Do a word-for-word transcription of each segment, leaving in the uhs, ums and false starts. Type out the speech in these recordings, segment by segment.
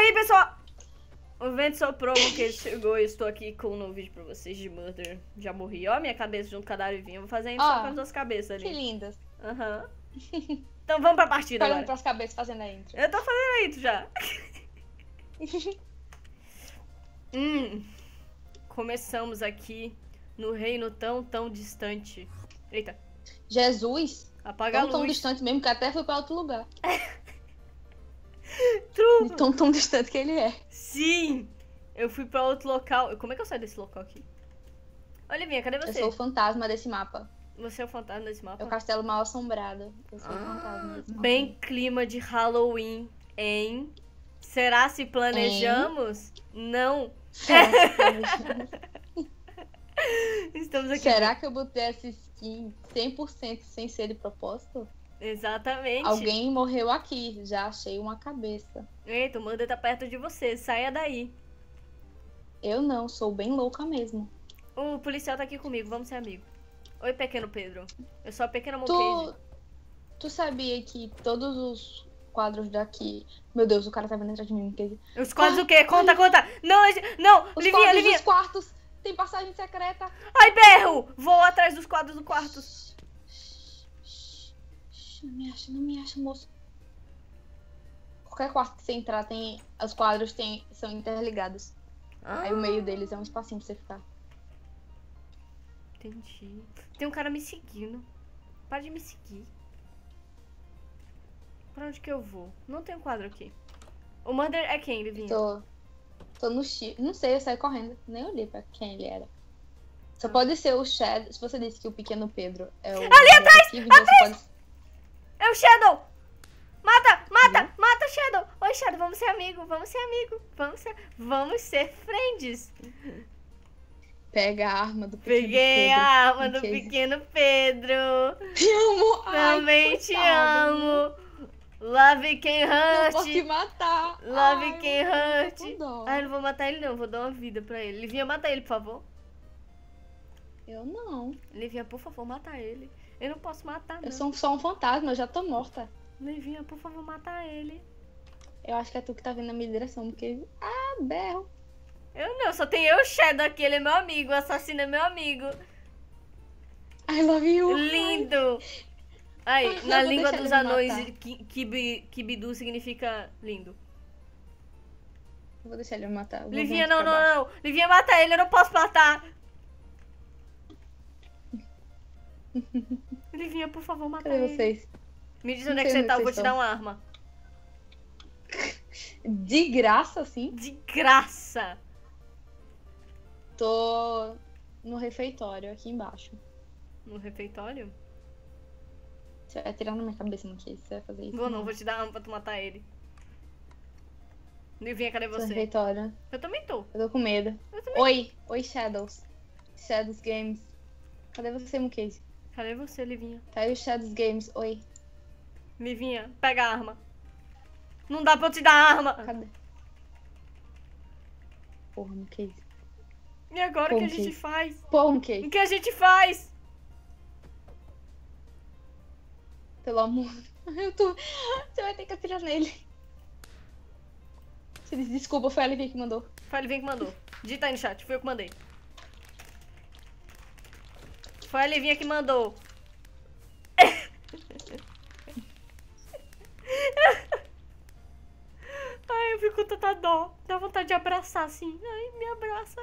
aí, pessoal? O vento soprou que ele chegou e estou aqui com um novo vídeo pra vocês de Murder. Já morri. Ó, minha cabeça junto com a da Livinha. Vou fazer isso só com as duas cabeças ali. Que lindas. Aham. Uhum. Então vamos pra partida agora. Olhando pras cabeças fazendo a intro. Eu tô fazendo a intro já. hum. Começamos aqui no reino tão, tão distante. Eita. Jesus? Apaga tão, a luz. Tão distante mesmo que até foi pra outro lugar. True. Tão, tão distante que ele é. Sim. Eu fui pra outro local. Como é que eu saio desse local aqui? Olivinha, cadê você? Eu sou o fantasma desse mapa. Você é o fantasma desse mapa? É o castelo mal assombrado. Eu sou ah, o fantasma desse mapa. Bem clima de Halloween, hein? Será se planejamos? Hein? Não. Será se planejamos? Estamos aqui. Será que eu botei essa skin cem por cento sem ser de propósito? Exatamente. Alguém morreu aqui. Já achei uma cabeça. Eita, o Murder tá perto de você. Saia daí. Eu não, sou bem louca mesmo. O policial tá aqui comigo. Vamos ser amigos. Oi, pequeno Pedro. Eu sou a pequena tu, Monqueide. Tu sabia que todos os quadros daqui... Meu Deus, o cara tá vindo atrás de mim, Monqueide. Os quadros ah, o quê? Conta, ai. conta! Não, não! Os Livinha, quadros Livinha! Os quartos! Tem passagem secreta! Ai, berro! Vou atrás dos quadros do quarto. Não me acha, não me acha, moço. Qualquer quarto que você entrar, tem... os quadros tem... são interligados. Ah. Aí o meio deles é um espacinho pra você ficar. Entendi. Tem um cara me seguindo. Para de me seguir. Pra onde que eu vou? Não tem um quadro aqui. O Murder é quem, Livinha? Tô... Tô no X. Não sei, eu saí correndo. Nem olhei pra quem ele era. Só ah. pode ser o Shadow. Se você disse que o pequeno Pedro é o... Ali atrás! Atrás! Pode... É o Shadow! Mata! Mata! Uhum. Mata, Shadow! Oi, Shadow, vamos ser amigo, vamos ser amigo. Vamos ser... Vamos ser friends. Pega a arma do pequeno Peguei Pedro. a arma do pequeno Pedro. Te amo! Também Ai, te coitado. amo. Love can hurt. Não vou te matar. Love Ai, can hurt. Ai, eu não vou matar ele não, vou dar uma vida pra ele. Livinha, mata ele, por favor. Eu não. Livinha, por favor, mata ele. Eu não posso matar, não. Eu sou só um fantasma, eu já tô morta. Livinha, por favor, mata ele. Eu acho que é tu que tá vindo na minha direção, porque... Ah, berro. Eu não, só tem eu e o Shadow aqui, ele é meu amigo, o assassino é meu amigo. I love you. Lindo. Aí, na língua dos anões, Kibidu significa lindo. Eu vou deixar ele me matar. Livinha, não, não, não, não. Livinha, mata ele, eu não posso matar. Livinha, por favor, mata Cadê ele. vocês? Me diz onde é que você tá, eu vou te dar uma arma. De graça, assim? De graça. Tô no refeitório, aqui embaixo. No refeitório? Você vai tirar na minha cabeça, não sei se você vai fazer isso. Vou não, vou te dar arma pra tu matar ele. Livinha, cadê você? No refeitório. Eu também tô. Eu tô com medo. Eu também. Oi, oi Shadows. Shadows Games. Cadê você, Mukase? Cadê você, Livinha? Tá aí o Shadows Games, oi. Livinha, pega a arma. Não dá pra eu te dar a arma. Cadê? Porra, Mukase. E agora o que a gente faz? Porra, Mukase. O que a gente faz? Pelo amor. Eu tô... Você vai ter que atirar nele. Você disse desculpa, foi a Livinha que mandou. Foi a Livinha que mandou. Digita aí no chat, foi eu que mandei. Foi a Livinha que mandou. Ai, eu fico com tanta dó. Dá vontade de abraçar assim. Ai, me abraça.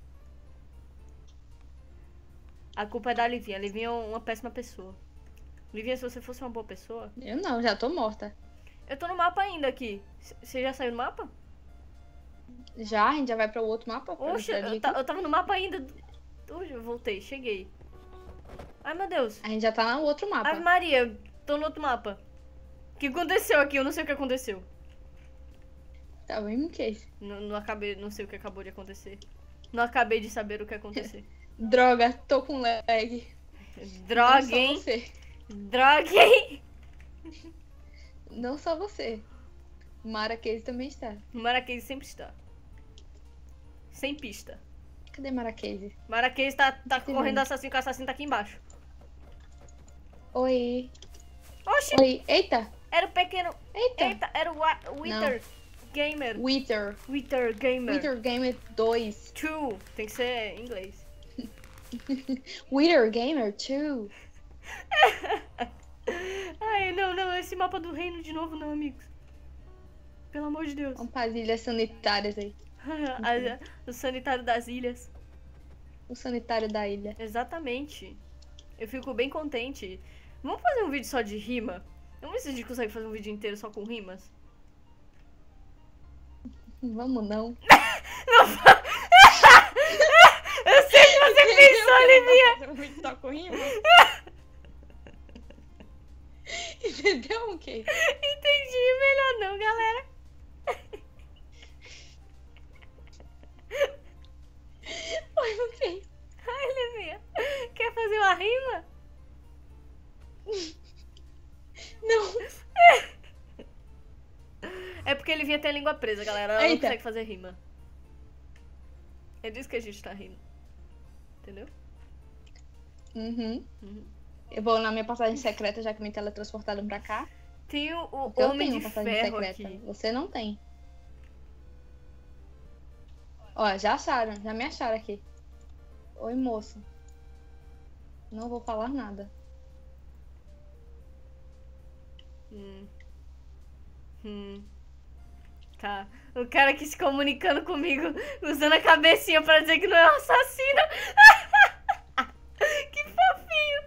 A culpa é da Livinha. A Livinha é uma péssima pessoa. Livinha, se você fosse uma boa pessoa... Eu não, já tô morta. Eu tô no mapa ainda aqui. Você já saiu do mapa? Já? A gente já vai pra o outro mapa? Oxe, eu, ta, eu tava no mapa ainda. Hoje eu voltei, cheguei. Ai, meu Deus. A gente já tá no outro mapa. Ave Maria, tô no outro mapa. O que aconteceu aqui? Eu não sei o que aconteceu. Tá bem, Mukase. Não, não acabei, não sei o que acabou de acontecer. Não acabei de saber o que acontecer. Droga, tô com lag. Droga, hein? Droga, hein? Não só você. Maraquese também está. Maraquese sempre está. Sem pista. Cadê Maraquese? Maraquese tá, tá correndo assassino, que o assassino tá aqui embaixo. Oi. Oxi! Oi. Eita! Era o pequeno... Eita! Eita, era o Wither. Gamer. Wither. Wither Gamer. Wither Gamer dois. Two. Tem que ser em inglês. Wither Gamer dois. Ai, não, não. Esse mapa do reino de novo não, amigos. Pelo amor de Deus. Vamos para as ilhas sanitárias aí. O sanitário das ilhas. O sanitário da ilha. Exatamente. Eu fico bem contente. Vamos fazer um vídeo só de rima? Vamos ver se a gente consegue fazer um vídeo inteiro só com rimas. Vamos não. Não. Eu sei que você pensou, Livinha. Fazer um vídeo só com rimas? Entendeu o quê? Entendi. Melhor não, galera. Oi, não sei. Ai, Livinha. Quer fazer uma rima? Não. É porque ele vinha ter a língua presa, galera. Ela não Eita. consegue fazer rima. É disso que a gente tá rindo. Entendeu? Uhum. Uhum. Eu vou na minha passagem secreta, já que me teletransportaram pra cá. Tem o, o Porque eu Homem tenho de uma passagem Ferro secreta. aqui. Você não tem. Ó, já acharam. Já me acharam aqui. Oi, moço. Não vou falar nada. Hum. Hum. Tá. O cara aqui se comunicando comigo, usando a cabecinha pra dizer que não é um assassino. Que fofinho.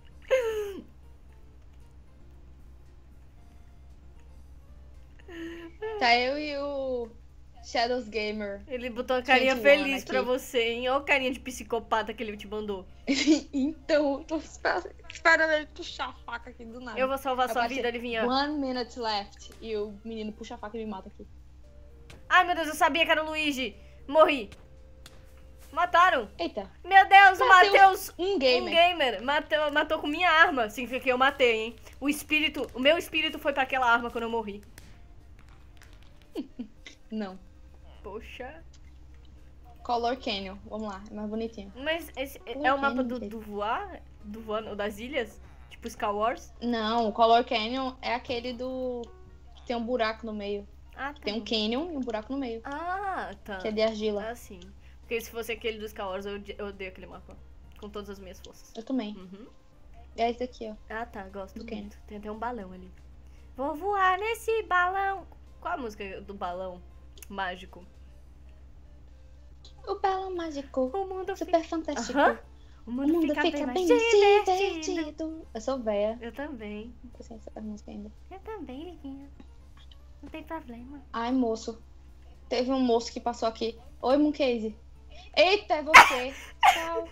Tá eu e o Shadows Gamer. Ele botou uma carinha Gente, feliz Luana pra aqui. você, hein? Olha a carinha de psicopata que ele te mandou. Então, tô esperando, esperando ele puxar a faca aqui do nada. Eu vou salvar sua Aparece vida, Livinha. One minute left. E o menino puxa a faca e me mata aqui. Ai, meu Deus, eu sabia que era o Luigi. Morri. Mataram. Eita. Meu Deus, o Mateus, Matheus, um um gamer. gamer, matou, matou com minha arma. Significa que eu matei, hein? O espírito, o meu espírito foi pra aquela arma quando eu morri. Não. Poxa. Color Canyon. Vamos lá, é mais bonitinho. Mas esse Pô, é o mapa Canyon, do, gente. do voar? Do voar, ou das ilhas? Tipo Star Wars? Não, o Color Canyon é aquele do... que tem um buraco no meio. Ah, tá. Tem um bom. canyon e um buraco no meio. Ah, tá. Que é de argila. Ah, sim. Porque se fosse aquele do Star Wars, eu, odi- eu odeio aquele mapa. Com todas as minhas forças. Eu também. Uhum. É esse aqui, ó. Ah, tá. Gosto Do quê? muito. Tem até um balão ali. Vou voar nesse balão. Qual a música do balão mágico? O balão mágico. O mundo Super fica... fantástico. Aham. O O mundo, mundo fica, fica, bem mais bem divertido. divertido. Eu sou véia. Eu também. Não sei essa música ainda. Eu também, Livinha. Não tem problema. Ai, moço. Teve um moço que passou aqui. Oi, Mooncase. Eita, é você. Tchau.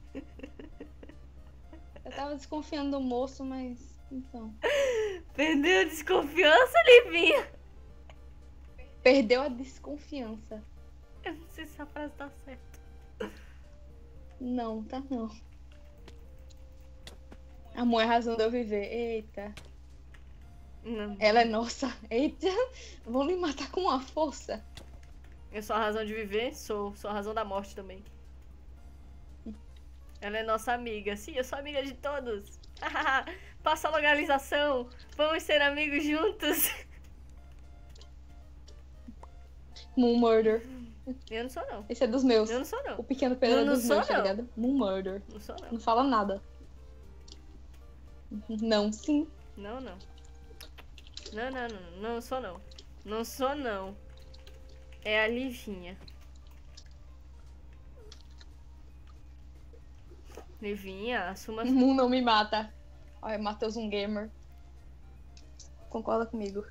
Eu tava desconfiando do moço, mas... Então... Perdeu a desconfiança, Livinha? Perdeu a desconfiança. Eu não sei se essa frase tá certa. Não, tá não. Amor é a razão de eu viver. Eita. Não. Ela é nossa. Eita. Vão me matar com uma força. Eu sou a razão de viver? Sou. Sou a razão da morte também. Ela é nossa amiga. Sim, eu sou amiga de todos. Passa a localização. Vamos ser amigos juntos. Moon Murder. Eu não sou, não. Esse é dos meus. Eu não sou, não. O pequeno Pedro Eu é não dos sou, meus, tá não. ligado? Moon Murder. Não sou, não. Não fala nada. Não, sim. Não, não. Não, não, não. Não sou, não. Não sou, não. É a Livinha. Livinha, assuma... Moon não me mata. Olha, Matheus um gamer. Concorda comigo.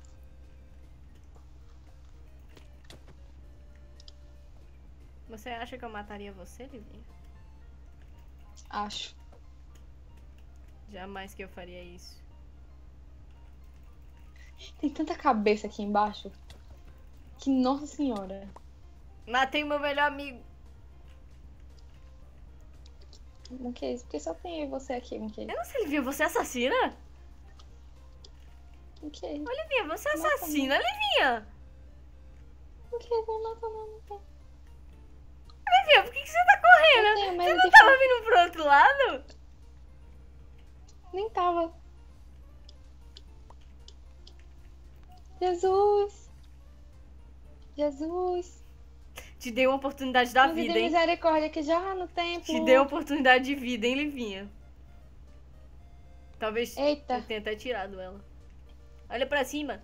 Você acha que eu mataria você, Livinha? Acho. Jamais que eu faria isso. Tem tanta cabeça aqui embaixo. Que, nossa senhora. Matei o meu melhor amigo. Não que isso? Porque só tem eu e você aqui, não que Eu não sei, Livinha, você é assassina? Não que Ô, Livinha, você é Mata assassina, Livinha? Não que não mata não, não quer. Livinha, por que, que você tá Eu correndo? tenho Você medo não de tava ficar- vindo pro outro lado? Nem tava. Jesus. Jesus. Te dei uma oportunidade da Me vida, dê hein? misericórdia que já no tempo. Te dei uma oportunidade de vida, hein, Livinha? Talvez Eita. eu tenha até tirado ela. Olha pra cima.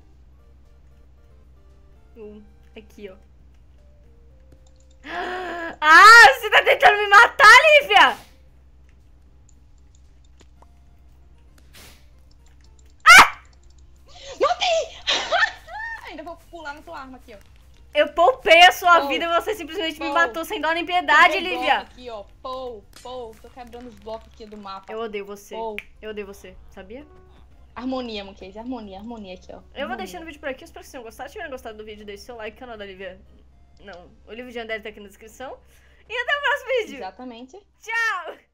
Um, aqui, ó. Ah, você tá tentando me matar, Lívia? Matei! Ainda vou pular na tua arma aqui, ó. Eu poupei a sua Pou, vida e você simplesmente me pou. matou sem dó nem piedade, Quebrei Lívia. bloco aqui, ó. Pou, pou. Tô quebrando os blocos aqui do mapa. Eu odeio você. Pou. Eu odeio você, sabia? Harmonia, Muquês. Harmonia, harmonia aqui, ó. Eu vou Harmonia. deixando o vídeo por aqui. Espero que vocês tenham gostado. Se tiverem gostado do vídeo, deixe seu like. O canal da Lívia... Não, o livro de André tá aqui na descrição. E até o próximo vídeo. Exatamente. Tchau!